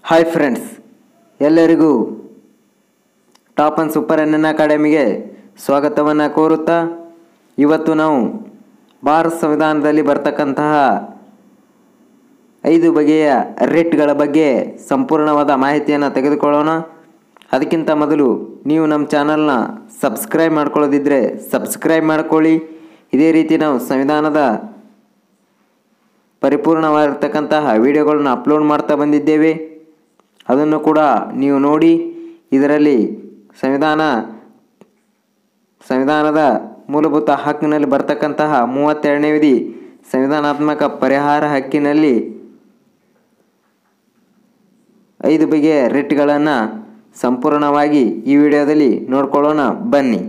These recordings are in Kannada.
ಹಾಯ್ ಫ್ರೆಂಡ್ಸ್, ಎಲ್ಲರಿಗೂ ಟಾಪ್ ಆ್ಯಂಡ್ ಸೂಪರ್ ಎನ್ ಅಕಾಡೆಮಿಗೆ ಸ್ವಾಗತವನ್ನು ಕೋರುತ್ತಾ ಇವತ್ತು ನಾವು ಭಾರತ ಸಂವಿಧಾನದಲ್ಲಿ ಬರ್ತಕ್ಕಂತಹ 5 ಬಗೆಯ ರೇಟ್ಗಳ ಬಗ್ಗೆ ಸಂಪೂರ್ಣವಾದ ಮಾಹಿತಿಯನ್ನು ತೆಗೆದುಕೊಳ್ಳೋಣ. ಅದಕ್ಕಿಂತ ಮೊದಲು ನೀವು ನಮ್ಮ ಚಾನಲ್ನ ಸಬ್ಸ್ಕ್ರೈಬ್ ಮಾಡ್ಕೊಳ್ಳೋದಿದ್ದರೆ ಸಬ್ಸ್ಕ್ರೈಬ್ ಮಾಡ್ಕೊಳ್ಳಿ. ಇದೇ ರೀತಿ ನಾವು ಸಂವಿಧಾನದ ಪರಿಪೂರ್ಣವಾಗಿರ್ತಕ್ಕಂತಹ ವಿಡಿಯೋಗಳನ್ನ ಅಪ್ಲೋಡ್ ಮಾಡ್ತಾ ಬಂದಿದ್ದೇವೆ. ಅದನ್ನು ಕೂಡ ನೀವು ನೋಡಿ. ಇದರಲ್ಲಿ ಸಂವಿಧಾನದ ಮೂಲಭೂತ ಹಕ್ಕಿನಲ್ಲಿ ಬರ್ತಕ್ಕಂತಹ 32ನೇ ವಿಧಿ ಸಂವಿಧಾನಾತ್ಮಕ ಪರಿಹಾರ ಹಕ್ಕಿನಲ್ಲಿ 5 ಬಗೆಯ ರಿಟ್ಗಳನ್ನು ಸಂಪೂರ್ಣವಾಗಿ ಈ ವಿಡಿಯೋದಲ್ಲಿ ನೋಡ್ಕೊಳ್ಳೋಣ ಬನ್ನಿ.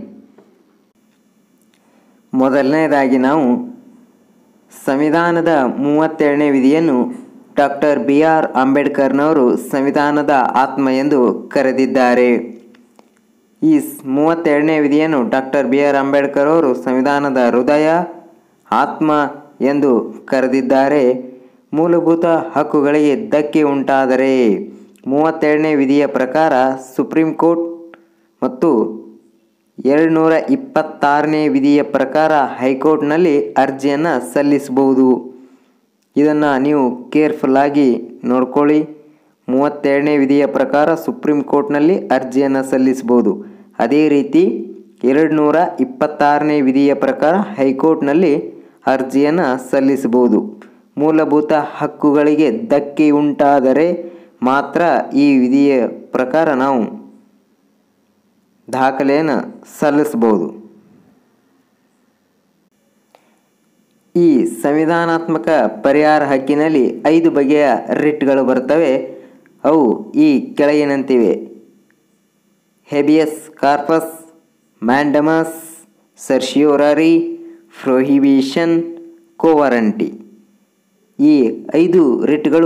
ಮೊದಲನೇದಾಗಿ ನಾವು ಸಂವಿಧಾನದ 32ನೇ ವಿಧಿಯನ್ನು ಡಾಕ್ಟರ್ BR ಅಂಬೇಡ್ಕರ್ನವರು ಸಂವಿಧಾನದ ಆತ್ಮ ಎಂದು ಕರೆದಿದ್ದಾರೆ. ಈ 32ನೇ ವಿಧಿಯನ್ನು ಡಾಕ್ಟರ್ BR ಅಂಬೇಡ್ಕರ್ ಅವರು ಸಂವಿಧಾನದ ಹೃದಯ, ಆತ್ಮ ಎಂದು ಕರೆದಿದ್ದಾರೆ. ಮೂಲಭೂತ ಹಕ್ಕುಗಳಿಗೆ ಧಕ್ಕೆ ಉಂಟಾದರೆ 32ನೇ ವಿಧಿಯ ಪ್ರಕಾರ ಸುಪ್ರೀಂ ಕೋರ್ಟ್ ಮತ್ತು 226ನೇ ವಿಧಿಯ ಪ್ರಕಾರ ಹೈಕೋರ್ಟ್ನಲ್ಲಿ ಅರ್ಜಿಯನ್ನು ಸಲ್ಲಿಸಬಹುದು. ಇದನ್ನು ನೀವು ಕೇರ್ಫುಲ್ಲಾಗಿ ನೋಡ್ಕೊಳ್ಳಿ. 32ನೇ ವಿಧಿಯ ಪ್ರಕಾರ ಸುಪ್ರೀಂ ಕೋರ್ಟ್ನಲ್ಲಿ ಅರ್ಜಿಯನ್ನು ಸಲ್ಲಿಸಬಹುದು. ಅದೇ ರೀತಿ 226ನೇ ವಿಧಿಯ ಪ್ರಕಾರ ಹೈಕೋರ್ಟ್ನಲ್ಲಿ ಅರ್ಜಿಯನ್ನು ಸಲ್ಲಿಸಬಹುದು. ಮೂಲಭೂತ ಹಕ್ಕುಗಳಿಗೆ ಧಕ್ಕೆ ಉಂಟಾದರೆ ಮಾತ್ರ ಈ ವಿಧಿಯ ಪ್ರಕಾರ ನಾವು ದಾಖಲೆಯನ್ನು ಸಲ್ಲಿಸಬಹುದು. ಈ ಸಂವಿಧಾನಾತ್ಮಕ ಪರಿಹಾರ ಹಕ್ಕಿನಲ್ಲಿ 5 ಬಗೆಯ ರಿಟ್ಗಳು ಬರ್ತವೆ. ಅವು ಈ ಕೆಳಗಿನಂತಿವೆ: habeas corpus, mandamus, certiorari, prohibition, quo warranto. ಈ 5 ರಿಟ್ಗಳು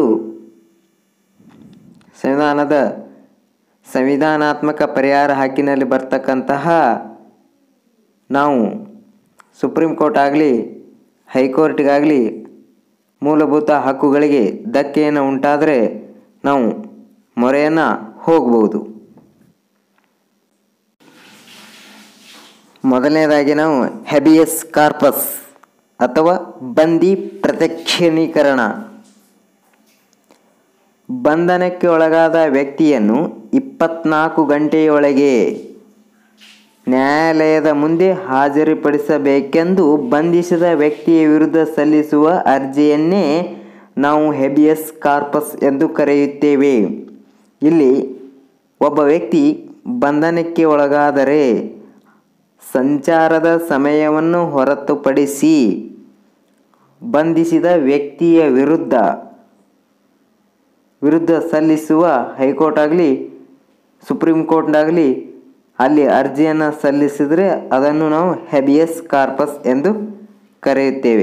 ಸಂವಿಧಾನಾತ್ಮಕ ಪರಿಹಾರ ಹಕ್ಕಿನಲ್ಲಿ ಬರ್ತಕ್ಕಂತಹ ನಾವು ಸುಪ್ರೀಂ ಕೋರ್ಟ್ ಆಗಲಿ ಹೈಕೋರ್ಟ್ಗಾಗಲಿ ಮೂಲಭೂತ ಹಕ್ಕುಗಳಿಗೆ ಧಕ್ಕೆಯನ್ನು ಉಂಟಾದರೆ ನಾವು ಮೊರೆಯನ್ನು ಹೋಗಬಹುದು. ಮೊದಲನೇದಾಗಿ ನಾವು ಹೇಬಿಯಸ್ ಕಾರ್ಪಸ್ ಅಥವಾ ಬಂದಿ ಪ್ರತ್ಯಕ್ಷೀಕರಣ. ಬಂಧನಕ್ಕೆ ಒಳಗಾದ ವ್ಯಕ್ತಿಯನ್ನು 24 ಗಂಟೆಯೊಳಗೆ ನ್ಯಾಯಾಲಯದ ಮುಂದೆ ಹಾಜರುಪಡಿಸಬೇಕೆಂದು ಬಂಧಿಸಿದ ವ್ಯಕ್ತಿಯ ವಿರುದ್ಧ ಸಲ್ಲಿಸುವ ಅರ್ಜಿಯನ್ನೇ ನಾವು ಹೇಬಿಯಸ್ ಕಾರ್ಪಸ್ ಎಂದು ಕರೆಯುತ್ತೇವೆ. ಇಲ್ಲಿ ಒಬ್ಬ ವ್ಯಕ್ತಿ ಬಂಧನಕ್ಕೆ ಒಳಗಾದರೆ ಸಂಚಾರದ ಸಮಯವನ್ನು ಹೊರತುಪಡಿಸಿ ಬಂಧಿಸಿದ ವ್ಯಕ್ತಿಯ ವಿರುದ್ಧ ಸಲ್ಲಿಸುವ ಹೈಕೋರ್ಟ್ ಆಗಲಿ ಸುಪ್ರೀಂ ಕೋರ್ಟ್ನಾಗಲಿ ಅಲ್ಲಿ ಅರ್ಜಿಯನ್ನು ಸಲ್ಲಿಸಿದರೆ ಅದನ್ನು ನಾವು ಹೇಬಿಯಸ್ ಕಾರ್ಪಸ್ ಎಂದು ಕರೆಯುತ್ತೇವೆ.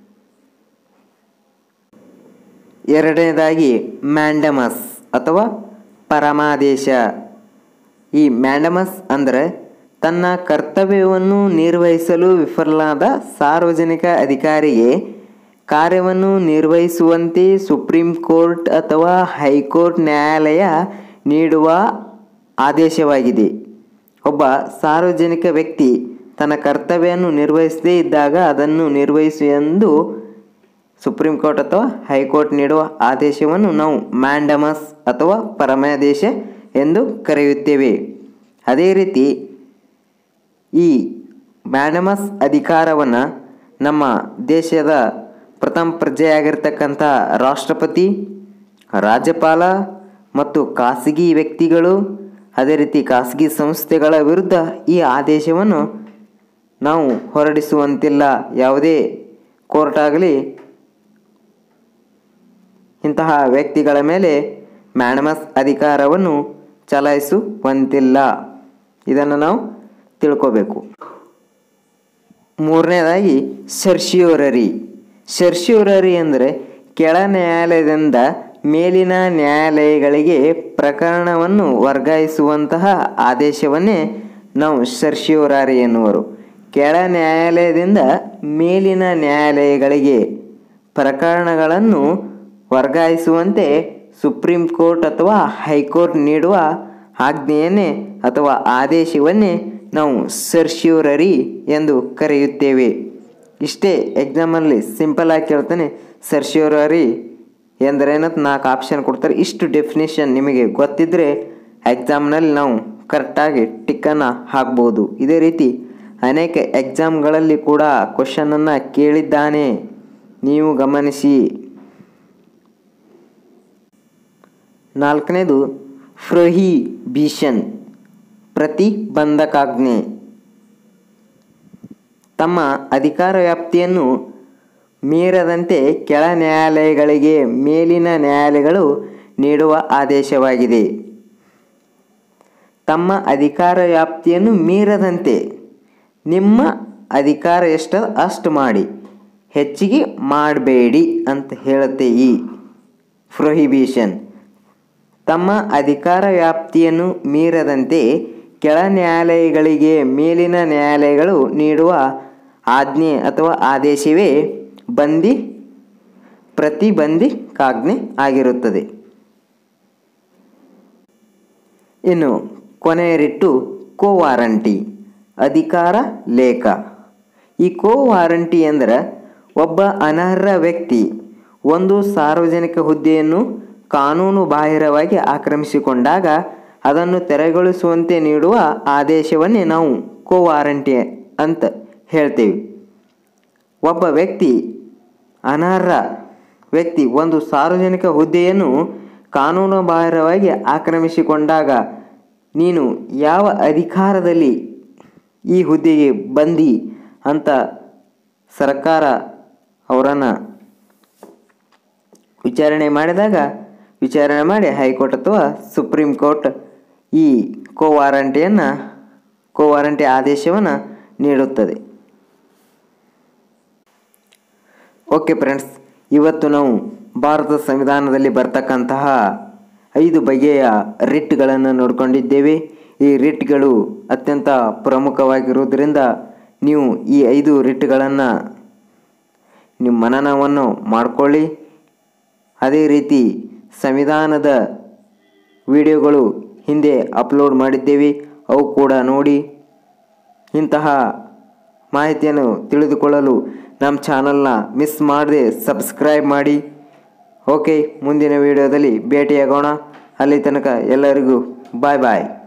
ಎರಡನೇದಾಗಿ ಮ್ಯಾಂಡಮಸ್ ಅಥವಾ ಪರಮಾದೇಶ. ಈ ಮ್ಯಾಂಡಮಸ್ ಅಂದರೆ ತನ್ನ ಕರ್ತವ್ಯವನ್ನು ನಿರ್ವಹಿಸಲು ವಿಫಲನಾದ ಸಾರ್ವಜನಿಕ ಅಧಿಕಾರಿಗೆ ಕಾರ್ಯವನ್ನು ನಿರ್ವಹಿಸುವಂತೆ ಸುಪ್ರೀಂ ಕೋರ್ಟ್ ಅಥವಾ ಹೈಕೋರ್ಟ್ ನ್ಯಾಯಾಲಯ ನೀಡುವ ಆದೇಶವಾಗಿದೆ. ಒಬ್ಬ ಸಾರ್ವಜನಿಕ ವ್ಯಕ್ತಿ ತನ್ನ ಕರ್ತವ್ಯವನ್ನು ನಿರ್ವಹಿಸದೇ ಇದ್ದಾಗ ಅದನ್ನು ನಿರ್ವಹಿಸು ಎಂದು ಸುಪ್ರೀಂ ಕೋರ್ಟ್ ಅಥವಾ ಹೈಕೋರ್ಟ್ ನೀಡುವ ಆದೇಶವನ್ನು ನಾವು ಮ್ಯಾಂಡಮಸ್ ಅಥವಾ ಪರಮಾದೇಶ ಎಂದು ಕರೆಯುತ್ತೇವೆ. ಅದೇ ರೀತಿ ಈ ಮ್ಯಾಂಡಮಸ್ ಅಧಿಕಾರವನ್ನು ನಮ್ಮ ದೇಶದ ಪ್ರಥಮ ಪ್ರಜೆಯಾಗಿರ್ತಕ್ಕಂಥ ರಾಷ್ಟ್ರಪತಿ, ರಾಜ್ಯಪಾಲ ಮತ್ತು ಖಾಸಗಿ ವ್ಯಕ್ತಿಗಳು, ಅದೇ ರೀತಿ ಖಾಸಗಿ ಸಂಸ್ಥೆಗಳ ವಿರುದ್ಧ ಈ ಆದೇಶವನ್ನು ನಾವು ಹೊರಡಿಸುವಂತಿಲ್ಲ. ಯಾವುದೇ ಕೋರ್ಟ್ ಆಗಲಿ ಇಂತಹ ವ್ಯಕ್ತಿಗಳ ಮೇಲೆ ಮ್ಯಾಂಡಮಸ್ ಅಧಿಕಾರವನ್ನು ಚಲಾಯಿಸುವಂತಿಲ್ಲ. ಇದನ್ನು ನಾವು ತಿಳ್ಕೋಬೇಕು. ಮೂರನೇದಾಗಿ ಸರ್ಶಿಯೋರರಿ ಅಂದರೆ ಕೆಳ ನ್ಯಾಯಾಲಯದಿಂದ ಮೇಲಿನ ನ್ಯಾಯಾಲಯಗಳಿಗೆ ಪ್ರಕರಣವನ್ನು ವರ್ಗಾಯಿಸುವಂತಹ ಆದೇಶವನ್ನೇ ನಾವು ಸರ್ಶಿಯೋರರಿ ಎನ್ನುವರು. ಕೆಳ ನ್ಯಾಯಾಲಯದಿಂದ ಮೇಲಿನ ನ್ಯಾಯಾಲಯಗಳಿಗೆ ಪ್ರಕರಣಗಳನ್ನು ವರ್ಗಾಯಿಸುವಂತೆ ಸುಪ್ರೀಂ ಕೋರ್ಟ್ ಅಥವಾ ಹೈಕೋರ್ಟ್ ನೀಡುವ ಆಜ್ಞೆಯನ್ನೇ ಅಥವಾ ಆದೇಶವನ್ನೇ ನಾವು ಸರ್ಶ್ಯೂರರಿ ಎಂದು ಕರೆಯುತ್ತೇವೆ. ಇಷ್ಟೇ ಎಕ್ಸಾಮಲ್ಲಿ ಸಿಂಪಲ್ ಆಗಿ ಕೇಳ್ತಾನೆ. ಸರ್ಶ್ಯೂರರಿ ಎಂದರೇನಂತ 4 ಆಪ್ಷನ್ ಕೊಡ್ತಾರೆ. ಇಷ್ಟು ಡೆಫಿನೇಷನ್ ನಿಮಗೆ ಗೊತ್ತಿದ್ದರೆ ಎಕ್ಸಾಮ್ನಲ್ಲಿ ನಾವು ಕರೆಕ್ಟಾಗಿ ಟಿಕ್ಕನ್ನು ಹಾಕ್ಬೋದು. ಇದೇ ರೀತಿ ಅನೇಕ ಎಕ್ಸಾಮ್ಗಳಲ್ಲಿ ಕೂಡ ಕ್ವಶನನ್ನು ಕೇಳಿದ್ದಾನೆ, ನೀವು ಗಮನಿಸಿ. 4ನೇದು ಪ್ರೊಹಿಬಿಷನ್, ಪ್ರತಿಬಂಧಕಾಜ್ಞೆ. ತಮ್ಮ ಅಧಿಕಾರ ವ್ಯಾಪ್ತಿಯನ್ನು ಮೀರದಂತೆ ಕೆಳ ನ್ಯಾಯಾಲಯಗಳಿಗೆ ಮೇಲಿನ ನ್ಯಾಯಾಲಯಗಳು ನೀಡುವ ಆದೇಶವಾಗಿದೆ. ತಮ್ಮ ಅಧಿಕಾರ ವ್ಯಾಪ್ತಿಯನ್ನು ಮೀರದಂತೆ, ನಿಮ್ಮ ಅಧಿಕಾರ ಎಷ್ಟು ಅಷ್ಟು ಮಾಡಿ, ಹೆಚ್ಚಿಗೆ ಮಾಡಬೇಡಿ ಅಂತ ಹೇಳುತ್ತೆ ಈ ಪ್ರೊಹಿಬಿಷನ್. ತಮ್ಮ ಅಧಿಕಾರ ವ್ಯಾಪ್ತಿಯನ್ನು ಮೀರದಂತೆ ಕೆಳ ನ್ಯಾಯಾಲಯಗಳಿಗೆ ಮೇಲಿನ ನ್ಯಾಯಾಲಯಗಳು ನೀಡುವ ಆಜ್ಞೆ ಅಥವಾ ಆದೇಶವೇ ಪ್ರತಿಬಂಧಕಾಜ್ಞೆ ಆಗಿರುತ್ತದೆ. ಇನ್ನು ಕೊನೆಯ ರಿಟ್ಟು ಕೋ ವಾರಂಟಿ, ಅಧಿಕಾರ ಲೇಖ. ಈ ಕೋ ವಾರಂಟಿ ಎಂದರೆ ಒಬ್ಬ ಅನರ್ಹ ವ್ಯಕ್ತಿ ಒಂದು ಸಾರ್ವಜನಿಕ ಹುದ್ದೆಯನ್ನು ಕಾನೂನು ಬಾಹಿರವಾಗಿ ಆಕ್ರಮಿಸಿಕೊಂಡಾಗ ಅದನ್ನು ತೆರವುಗೊಳಿಸುವಂತೆ ನೀಡುವ ಆದೇಶವನ್ನೇ ನಾವು ಕೋ ವಾರಂಟಿ ಅಂತ ಹೇಳ್ತೇವೆ. ಒಬ್ಬ ವ್ಯಕ್ತಿ, ಅನರ್ಹ ವ್ಯಕ್ತಿ ಒಂದು ಸಾರ್ವಜನಿಕ ಹುದ್ದೆಯನ್ನು ಕಾನೂನು ಬಾಹಿರವಾಗಿ ಆಕ್ರಮಿಸಿಕೊಂಡಾಗ ನೀನು ಯಾವ ಅಧಿಕಾರದಲ್ಲಿ ಈ ಹುದ್ದೆಗೆ ಬಂದಿ ಅಂತ ಸರ್ಕಾರ ಅವರನ್ನು ವಿಚಾರಣೆ ಮಾಡಿ ಹೈಕೋರ್ಟ್ ಅಥವಾ ಸುಪ್ರೀಂ ಕೋರ್ಟ್ ಈ ಕೋ ವಾರಂಟಿ ಆದೇಶವನ್ನು ನೀಡುತ್ತದೆ. ಓಕೆ ಫ್ರೆಂಡ್ಸ್, ಇವತ್ತು ನಾವು ಭಾರತ ಸಂವಿಧಾನದಲ್ಲಿ ಬರ್ತಕ್ಕಂತಹ 5 ಬಗೆಯ ರಿಟ್ಗಳನ್ನು ನೋಡಿಕೊಂಡಿದ್ದೇವೆ. ಈ ರಿಟ್ಗಳು ಅತ್ಯಂತ ಪ್ರಮುಖವಾಗಿರುವುದರಿಂದ ನೀವು ಈ 5 ರಿಟ್ಗಳನ್ನು ನಿಮ್ಮ ಮನನವನ್ನು ಮಾಡಿಕೊಳ್ಳಿ. ಅದೇ ರೀತಿ ಸಂವಿಧಾನದ ವಿಡಿಯೋಗಳು ಹಿಂದೆ ಅಪ್ಲೋಡ್ ಮಾಡಿದ್ದೇವೆ, ಅವು ಕೂಡ ನೋಡಿ. ಇಂತಹ ಮಾಹಿತಿಯನ್ನು ತಿಳಿದುಕೊಳ್ಳಲು ನಮ್ಮ ಚಾನಲ್ನ ಮಿಸ್ ಮಾಡದೆ ಸಬ್ಸ್ಕ್ರೈಬ್ ಮಾಡಿ. ಓಕೆ, ಮುಂದಿನ ವಿಡಿಯೋದಲ್ಲಿ ಭೇಟಿಯಾಗೋಣ. ಅಲ್ಲಿ ತನಕ ಎಲ್ಲರಿಗೂ ಬಾಯ್ ಬಾಯ್.